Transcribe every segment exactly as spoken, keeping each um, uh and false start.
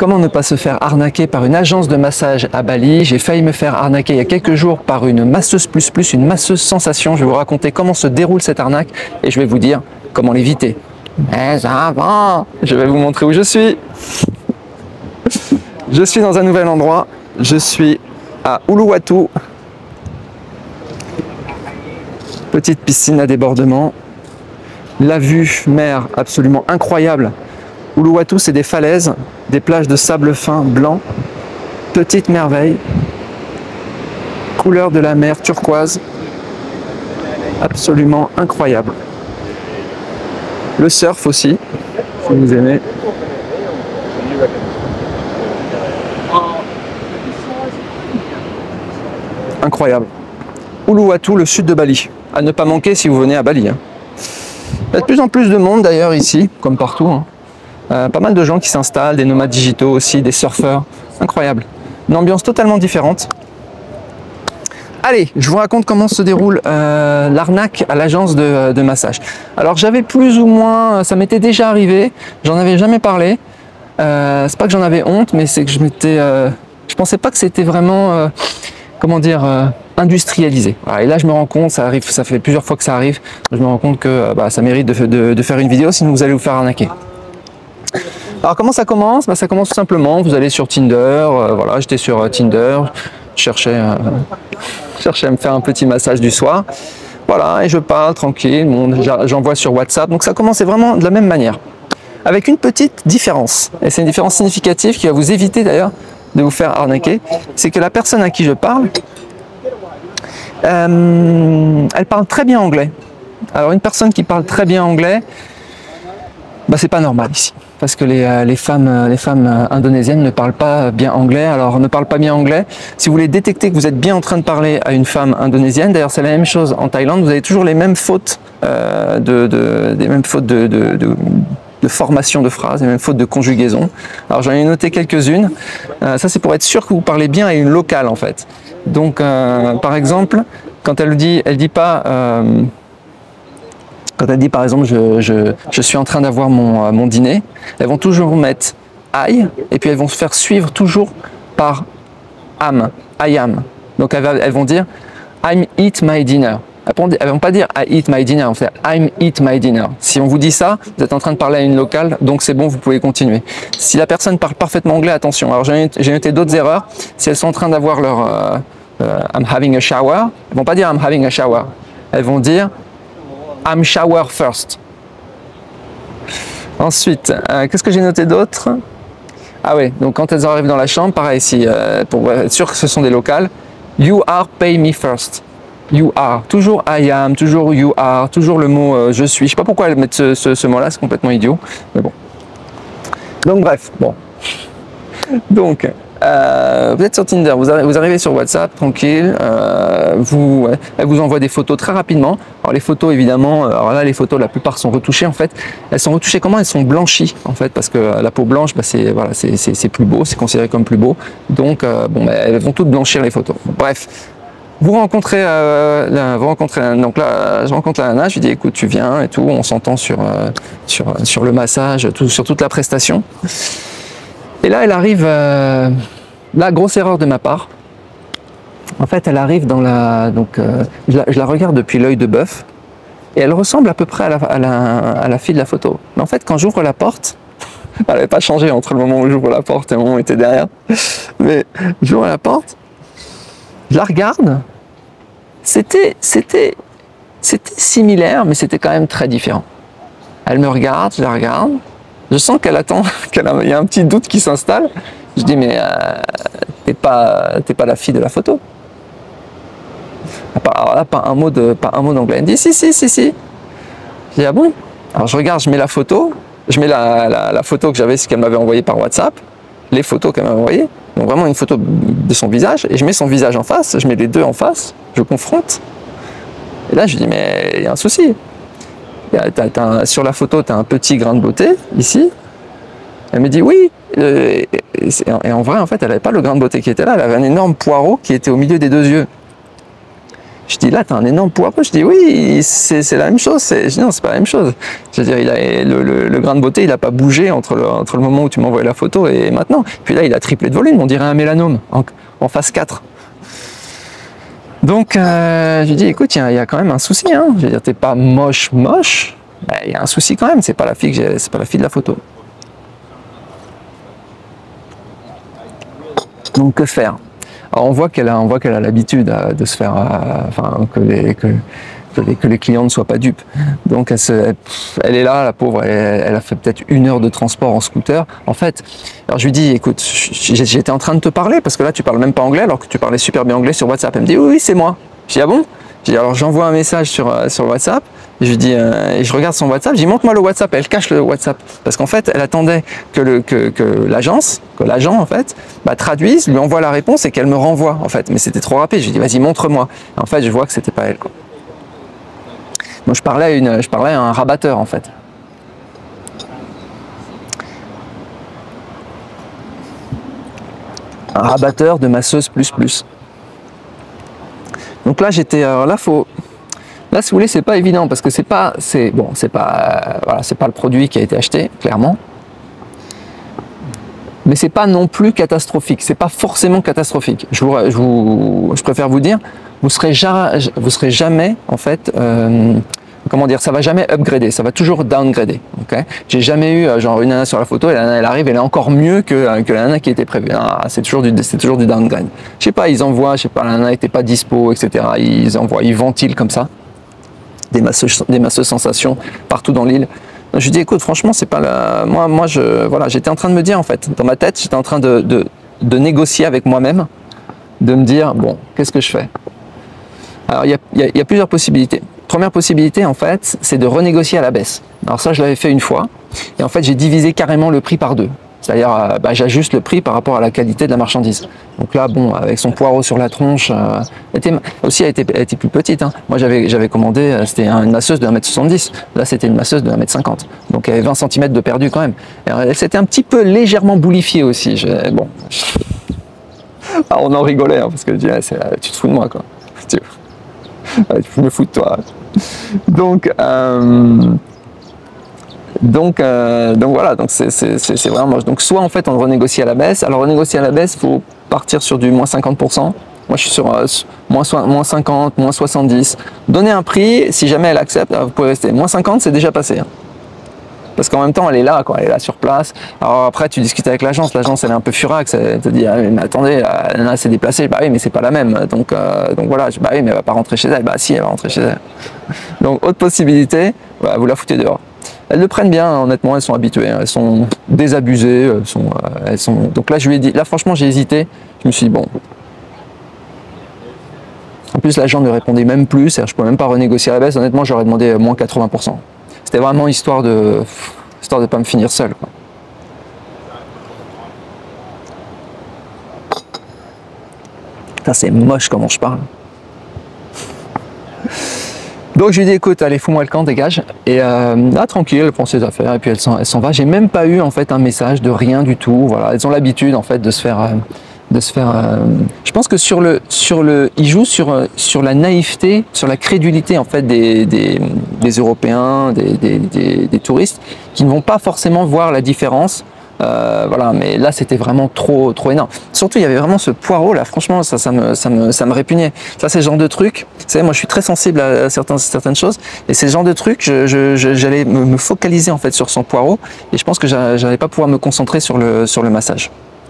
Comment ne pas se faire arnaquer par une agence de massage à Bali? J'ai failli me faire arnaquer il y a quelques jours par une masseuse plus plus, une masseuse sensation. Je vais vous raconter comment se déroule cette arnaque et je vais vous dire comment l'éviter. Mais avant, je vais vous montrer où je suis. Je suis dans un nouvel endroit. Je suis à Uluwatu. Petite piscine à débordement. La vue mer absolument incroyable. Uluwatu, c'est des falaises, des plages de sable fin blanc. Petite merveille. Couleur de la mer turquoise. Absolument incroyable. Le surf aussi, si vous aimez. Incroyable. Uluwatu, le sud de Bali. À ne pas manquer si vous venez à Bali. Hein. Il y a de plus en plus de monde d'ailleurs ici, comme partout. Hein. Euh, pas mal de gens qui s'installent, des nomades digitaux aussi, des surfeurs. Incroyable. Une ambiance totalement différente. Allez, je vous raconte comment se déroule euh, l'arnaque à l'agence de, de massage. Alors j'avais plus ou moins, ça m'était déjà arrivé, j'en avais jamais parlé. Euh, c'est pas que j'en avais honte, mais c'est que je m'étais, euh, je pensais pas que c'était vraiment, euh, comment dire, euh, industrialisé. Voilà, et là je me rends compte, ça arrive, ça fait plusieurs fois que ça arrive, je me rends compte que bah, ça mérite de, de, de faire une vidéo, sinon vous allez vous faire arnaquer. Alors comment ça commence? Bah, ça commence tout simplement, vous allez sur Tinder, euh, voilà, j'étais sur euh, Tinder, je cherchais, euh, je cherchais à me faire un petit massage du soir, voilà, et je parle tranquille, j'envoie sur WhatsApp, donc ça commençait vraiment de la même manière, avec une petite différence, et c'est une différence significative qui va vous éviter d'ailleurs de vous faire arnaquer, c'est que la personne à qui je parle, euh, elle parle très bien anglais. Alors une personne qui parle très bien anglais, bah, c'est pas normal ici. Parce que les, les, femmes, les femmes indonésiennes ne parlent pas bien anglais. Alors ne parlent pas bien anglais. Si vous voulez détecter que vous êtes bien en train de parler à une femme indonésienne, d'ailleurs c'est la même chose en Thaïlande, vous avez toujours les mêmes fautes, euh, de, de, des mêmes fautes de, de, de, de formation de phrases, les mêmes fautes de conjugaison. Alors j'en ai noté quelques-unes. Euh, ça c'est pour être sûr que vous parlez bien à une locale en fait. Donc euh, par exemple, quand elle dit, elle dit pas... Euh, Quand elle dit par exemple je, je, je suis en train d'avoir mon, mon dîner, elles vont toujours mettre I et puis elles vont se faire suivre toujours par am, I am. Donc elles, va, elles vont dire I'm eat my dinner. Elles ne vont pas dire I eat my dinner, elles vont faire I'm eat my dinner. Si on vous dit ça, vous êtes en train de parler à une locale, donc c'est bon, vous pouvez continuer. Si la personne parle parfaitement anglais, attention. Alors j'ai noté d'autres erreurs. Si elles sont en train d'avoir leur euh, euh, I'm having a shower, elles ne vont pas dire I'm having a shower. Elles vont dire I'm shower first. Ensuite, euh, qu'est-ce que j'ai noté d'autre? Ah oui, donc quand elles arrivent dans la chambre, pareil, si, euh, pour être sûr que ce sont des locales, you are pay me first. You are. Toujours I am, toujours you are, toujours le mot euh, je suis. Je sais pas pourquoi elles mettent ce, ce, ce mot-là, c'est complètement idiot. Mais bon. Donc bref, bon. Donc, euh, vous êtes sur Tinder, vous, arri vous arrivez sur WhatsApp, tranquille, euh, vous, ouais, elle vous envoie des photos très rapidement. Alors les photos évidemment, alors là les photos la plupart sont retouchées en fait. Elles sont retouchées comment? Elles sont blanchies en fait, parce que la peau blanche, bah, c'est voilà, c'est plus beau, c'est considéré comme plus beau. Donc euh, bon, bah, elles vont toutes blanchir les photos. Bref. Vous rencontrez, euh, la, vous rencontrez, donc là, je rencontre la nana, je lui dis écoute, tu viens et tout, on s'entend sur, euh, sur, sur le massage, tout, sur toute la prestation. Et là, elle arrive, euh, la grosse erreur de ma part. En fait, elle arrive dans la, donc, euh, je, la, je la regarde depuis l'œil de bœuf et elle ressemble à peu près à la, à la, à la fille de la photo. Mais en fait, quand j'ouvre la porte, elle n'avait pas changé entre le moment où j'ouvre la porte et le moment où elle était derrière. Mais j'ouvre la porte, je la regarde. C'était, c'était, c'était similaire, mais c'était quand même très différent. Elle me regarde, je la regarde. Je sens qu'elle attend, qu'il y a un petit doute qui s'installe. Je dis, mais euh, t'es pas, t'es pas la fille de la photo. Alors là, pas un mot de, pas un mot d'anglais. Elle me dit, si, si, si, si. Je dis, ah bon? Alors je regarde, je mets la photo, je mets la, la, la photo que j'avais, ce qu'elle m'avait envoyé par WhatsApp, les photos qu'elle m'avait envoyées, donc vraiment une photo de son visage, et je mets son visage en face, je mets les deux en face, je confronte. Et là, je dis, mais il y a un souci. T'as, t'as un, sur la photo, tu as un petit grain de beauté, ici. Elle me dit oui. Euh, et, et, et en vrai, en fait, elle n'avait pas le grain de beauté qui était là. Elle avait un énorme poireau qui était au milieu des deux yeux. Je dis là, tu as un énorme poireau. Je dis oui, c'est la même chose. Je dis non, c'est pas la même chose. Je veux dire, il a, le, le, le grain de beauté, il n'a pas bougé entre le, entre le moment où tu m'as envoyé la photo et maintenant. Puis là, il a triplé de volume, on dirait un mélanome en, en phase quatre. Donc, euh, je lui dis, écoute, il y, y a quand même un souci. Hein. Je veux dire, t'es pas moche, moche. Ben, il y a un souci quand même. C'est pas la fille que c'est pas la fille de la photo. Donc, que faire? Alors, on voit qu'elle a, on voit qu'elle a l'habitude de se faire, euh, enfin, que les, que, que, les, que les clients ne soient pas dupes. Donc, elle, se, elle, elle est là, la pauvre, elle, elle a fait peut-être une heure de transport en scooter. En fait, alors je lui dis, écoute, j'étais en train de te parler parce que là, tu parles même pas anglais alors que tu parlais super bien anglais sur WhatsApp. Elle me dit, oui, oui, c'est moi. Je dis, ah bon? Je dis, alors j'envoie un message sur, euh, sur WhatsApp. Je lui dis, euh, et je regarde son WhatsApp, je dis montre-moi le WhatsApp, elle cache le WhatsApp. Parce qu'en fait, elle attendait que le que, que l'agence, que l'agent en fait, bah, traduise, lui envoie la réponse et qu'elle me renvoie en fait. Mais c'était trop rapide, je lui dis vas-y montre-moi. En fait, je vois que c'était pas elle quoi. Donc je parlais à une, je parlais à un rabatteur en fait. Un rabatteur de masseuse plus plus. Donc là j'étais, alors là faut. Là, si vous voulez, c'est pas évident parce que c'est pas, c'est bon, c'est pas, euh, voilà, c'est pas le produit qui a été acheté, clairement. Mais c'est pas non plus catastrophique. C'est pas forcément catastrophique. Je vous, je vous, je préfère vous dire, vous serez jamais, vous serez jamais, en fait, euh, comment dire, ça va jamais upgrader, ça va toujours downgrader. Okay, j'ai jamais eu genre une nana sur la photo et la nana elle arrive, elle est encore mieux que, que la nana qui était prévue. Ah, c'est toujours du, c'est toujours du downgrade. Je sais pas, ils envoient, je sais pas, la nana était pas dispo, et cetera. Ils envoient, ils ventilent comme ça. Des masseuses, des masseuses sensations partout dans l'île. Je lui dis écoute franchement c'est pas la... moi moi je voilà j'étais en train de me dire en fait dans ma tête j'étais en train de, de, de négocier avec moi-même, de me dire bon qu'est-ce que je fais. Alors il y a, y, a, y a plusieurs possibilités. Première possibilité en fait c'est de renégocier à la baisse. Alors ça je l'avais fait une fois et en fait j'ai divisé carrément le prix par deux. C'est-à-dire, euh, bah, j'ajuste le prix par rapport à la qualité de la marchandise. Donc là, bon, avec son poireau sur la tronche, euh, elle était, aussi elle était, elle était plus petite. Hein. Moi, j'avais j'avais commandé, euh, c'était une masseuse de un mètre soixante-dix. Là, c'était une masseuse de un mètre cinquante. Donc, il y avait vingt centimètres de perdu quand même. Elle s'était un petit peu légèrement boulifiée aussi. Je, bon, ah, on en rigolait hein, parce que je dis, ah, tu te fous de moi, quoi. Tu, tu me fous de toi. Donc, euh, Donc, euh, donc voilà, donc c'est vraiment moche. Donc soit en fait on renégocie à la baisse. Alors renégocier à la baisse, il faut partir sur du moins cinquante pour cent. Moi je suis sur euh, moins, moins cinquante, moins soixante-dix. Donnez un prix, si jamais elle accepte, vous pouvez rester. Moins cinquante, c'est déjà passé. Hein. Parce qu'en même temps elle est là, quoi, elle est là sur place. Alors après tu discutes avec l'agence, l'agence elle est un peu furax, elle te dit ah, mais attendez, elle s'est déplacée, bah oui mais c'est pas la même. Donc, euh, donc voilà, bah oui mais elle va pas rentrer chez elle, bah si elle va rentrer chez elle. Donc autre possibilité, bah, vous la foutez dehors. Elles le prennent bien, honnêtement, elles sont habituées, elles sont désabusées, elles sont, euh, elles sont... Donc là, je lui ai dit, là franchement, j'ai hésité, je me suis dit, bon. En plus, l'agent ne répondait même plus, je ne pouvais même pas renégocier à la baisse, honnêtement, j'aurais demandé moins quatre-vingts pour cent. C'était vraiment histoire de histoire de ne pas me finir seul, quoi. Putain, c'est moche comment je parle. Donc je lui ai dit écoute allez fous-moi le camp, dégage et euh, là tranquille elle prend ses affaires et puis elle s'en elle s'en va. J'ai même pas eu en fait un message de rien du tout. Voilà, elles ont l'habitude en fait de se faire euh, de se faire. Euh, je pense que sur le sur le ils jouent sur sur la naïveté, sur la crédulité en fait des des, des Européens, des, des, des, des touristes qui ne vont pas forcément voir la différence. Euh, voilà, mais là c'était vraiment trop trop énorme. Surtout il y avait vraiment ce poireau là, franchement ça, ça, me, ça, me, ça me répugnait. Ça c'est le genre de truc, vous savez moi je suis très sensible à certaines, certaines choses et c'est le genre de truc, j'allais je, je, me, me focaliser en fait sur son poireau et je pense que j'allais pas pouvoir me concentrer sur le, sur le massage.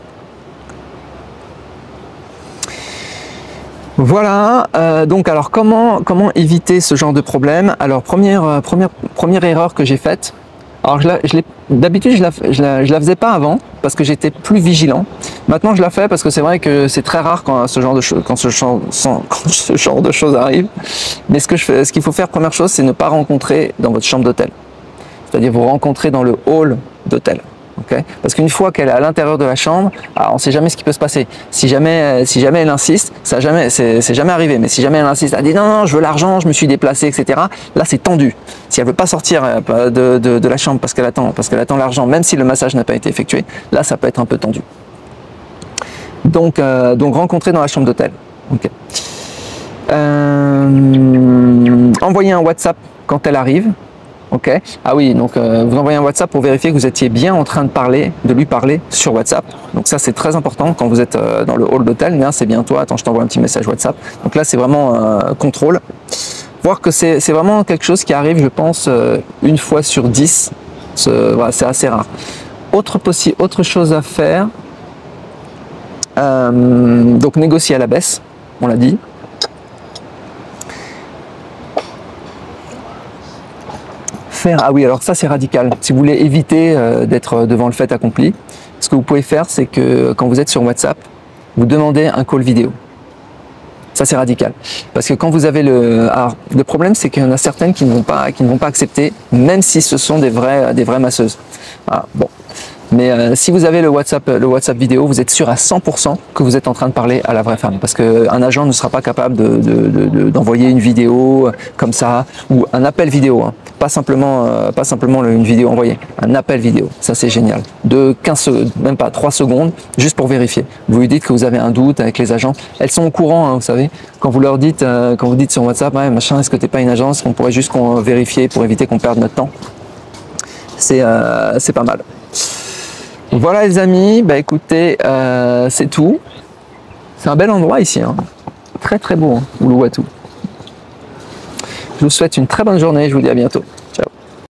Voilà, euh, donc alors comment, comment éviter ce genre de problème? Alors première, première, première erreur que j'ai faite, alors d'habitude je la, je, la, je la faisais pas avant parce que j'étais plus vigilant. Maintenant je la fais parce que c'est vrai que c'est très rare quand ce genre de choses, quand ce genre, quand ce genre de choses arrive. Mais ce que je fais, ce qu'il faut faire première chose, c'est ne pas rencontrer dans votre chambre d'hôtel. C'est-à-dire vous rencontrer dans le hall d'hôtel. Okay, parce qu'une fois qu'elle est à l'intérieur de la chambre, alors on ne sait jamais ce qui peut se passer. Si jamais, si jamais elle insiste, ça jamais, c'est jamais arrivé, mais si jamais elle insiste, elle dit non, non, je veux l'argent, je me suis déplacé, et cetera. Là, c'est tendu. Si elle veut pas sortir de, de, de la chambre parce qu'elle attend, parce qu'elle attend l'argent, même si le massage n'a pas été effectué, là, ça peut être un peu tendu. Donc, euh, donc rencontrer dans la chambre d'hôtel. Okay. Euh, envoyez un WhatsApp quand elle arrive. Ok. Ah oui, donc euh, vous envoyez un WhatsApp pour vérifier que vous étiez bien en train de parler, de lui parler sur WhatsApp. Donc ça c'est très important quand vous êtes euh, dans le hall d'hôtel. Mais hein, c'est bien toi, attends, je t'envoie un petit message WhatsApp. Donc là c'est vraiment euh, contrôle. Voir que c'est vraiment quelque chose qui arrive, je pense, euh, une fois sur dix. Voilà, c'est assez rare. Autre, possi autre chose à faire, euh, donc négocier à la baisse, on l'a dit. Faire, ah oui, alors ça c'est radical. Si vous voulez éviter euh, d'être devant le fait accompli, ce que vous pouvez faire, c'est que quand vous êtes sur WhatsApp, vous demandez un call vidéo. Ça c'est radical. Parce que quand vous avez le... Alors, le problème c'est qu'il y en a certaines qui ne vont pas, qui ne vont pas accepter, même si ce sont des vraies, des vraies masseuses. Voilà, bon. Mais euh, si vous avez le WhatsApp, le WhatsApp vidéo, vous êtes sûr à cent pour cent que vous êtes en train de parler à la vraie femme. Parce qu'un agent ne sera pas capable d'envoyer de, de, de, une vidéo comme ça, ou un appel vidéo. Hein. Pas simplement, euh, pas simplement une vidéo envoyée, un appel vidéo. Ça c'est génial. De quinze, même pas trois secondes, juste pour vérifier. Vous lui dites que vous avez un doute avec les agents. Elles sont au courant, hein, vous savez. Quand vous leur dites, euh, quand vous dites sur WhatsApp, ouais, machin, est-ce que t'es pas une agence, on pourrait juste qu'on vérifier pour éviter qu'on perde notre temps. C'est euh, c'est pas mal. Voilà les amis, bah écoutez, euh, c'est tout. C'est un bel endroit ici, hein. Très très beau, hein, Uluwatu. Je vous souhaite une très bonne journée, je vous dis à bientôt.